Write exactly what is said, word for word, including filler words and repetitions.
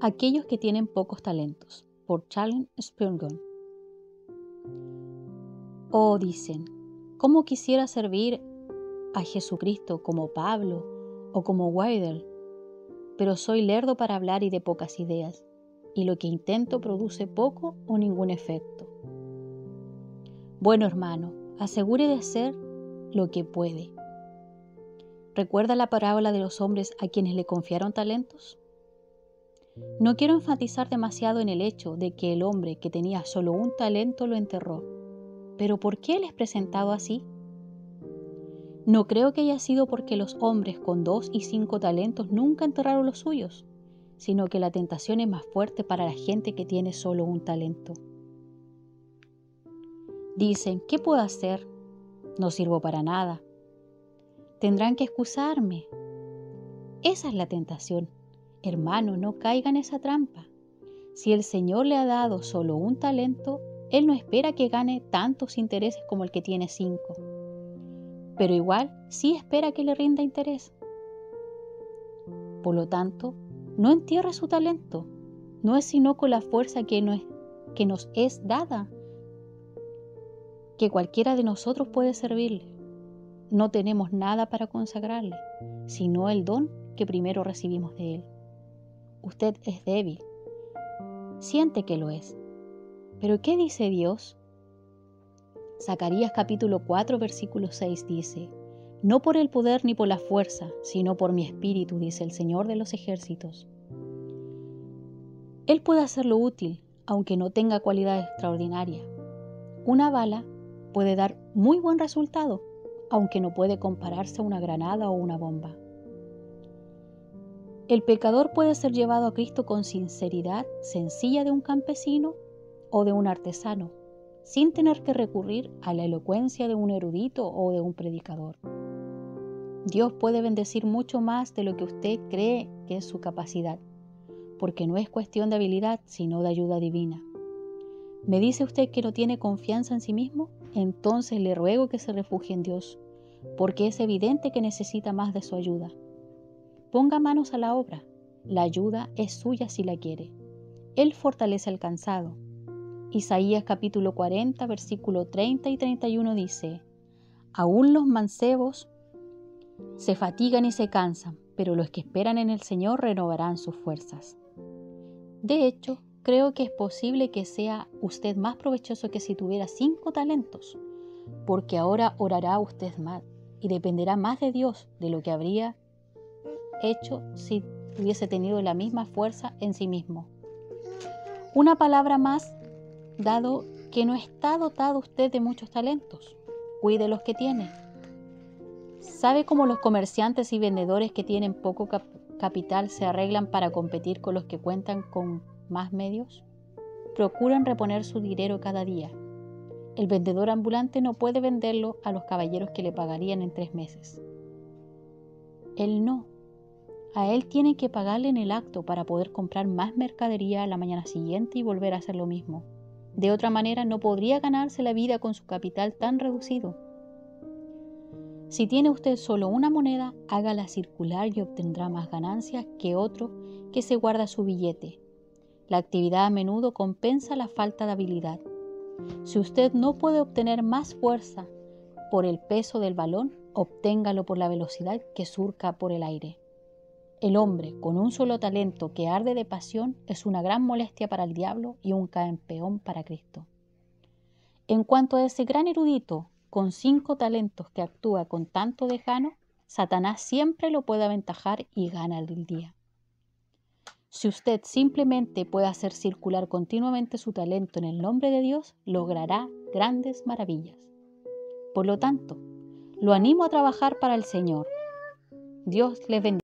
Aquellos que tienen pocos talentos, por Charles Spurgeon. Oh, dicen, ¿cómo quisiera servir a Jesucristo como Pablo o como Weidel? Pero soy lerdo para hablar y de pocas ideas, y lo que intento produce poco o ningún efecto. Bueno, hermano, asegure de hacer lo que puede. ¿Recuerda la parábola de los hombres a quienes le confiaron talentos? No quiero enfatizar demasiado en el hecho de que el hombre que tenía solo un talento lo enterró. ¿Pero por qué él es presentado así? No creo que haya sido porque los hombres con dos y cinco talentos nunca enterraron los suyos, sino que la tentación es más fuerte para la gente que tiene solo un talento. Dicen, ¿qué puedo hacer? No sirvo para nada. Tendrán que excusarme. Esa es la tentación. Hermano, no caiga en esa trampa. Si el Señor le ha dado solo un talento, Él no espera que gane tantos intereses como el que tiene cinco. Pero igual sí espera que le rinda interés. Por lo tanto, no entierre su talento. No es sino con la fuerza que, no es, que nos es dada que cualquiera de nosotros puede servirle. No tenemos nada para consagrarle, sino el don que primero recibimos de Él. Usted es débil. Siente que lo es. ¿Pero qué dice Dios? Zacarías capítulo cuatro, versículo seis dice, no por el poder ni por la fuerza, sino por mi espíritu, dice el Señor de los ejércitos. Él puede hacerlo útil, aunque no tenga cualidad extraordinaria. Una bala puede dar muy buen resultado, aunque no puede compararse a una granada o una bomba. El pecador puede ser llevado a Cristo con sinceridad sencilla de un campesino o de un artesano, sin tener que recurrir a la elocuencia de un erudito o de un predicador. Dios puede bendecir mucho más de lo que usted cree que es su capacidad, porque no es cuestión de habilidad, sino de ayuda divina. ¿Me dice usted que no tiene confianza en sí mismo? Entonces le ruego que se refugie en Dios, porque es evidente que necesita más de su ayuda. Ponga manos a la obra. La ayuda es suya si la quiere. Él fortalece al cansado. Isaías capítulo cuarenta, versículo treinta y treinta y uno dice, aún los mancebos se fatigan y se cansan, pero los que esperan en el Señor renovarán sus fuerzas. De hecho, creo que es posible que sea usted más provechoso que si tuviera cinco talentos, porque ahora orará usted más y dependerá más de Dios de lo que habría hecho si hubiese tenido la misma fuerza en sí mismo. Una palabra más, dado que no está dotado usted de muchos talentos, cuide los que tiene. ¿Sabe cómo los comerciantes y vendedores que tienen poco cap- capital se arreglan para competir con los que cuentan con más medios? Procuran reponer su dinero cada día. El vendedor ambulante no puede venderlo a los caballeros que le pagarían en tres meses. Él no. A él tiene que pagarle en el acto para poder comprar más mercadería a la mañana siguiente y volver a hacer lo mismo. De otra manera no podría ganarse la vida con su capital tan reducido. Si tiene usted solo una moneda, hágala circular y obtendrá más ganancias que otro que se guarda su billete. La actividad a menudo compensa la falta de habilidad. Si usted no puede obtener más fuerza por el peso del balón, obténgalo por la velocidad que surca por el aire. El hombre con un solo talento que arde de pasión es una gran molestia para el diablo y un campeón para Cristo. En cuanto a ese gran erudito con cinco talentos que actúa con tanto desgano, Satanás siempre lo puede aventajar y gana el día. Si usted simplemente puede hacer circular continuamente su talento en el nombre de Dios, logrará grandes maravillas. Por lo tanto, lo animo a trabajar para el Señor. Dios les bendiga.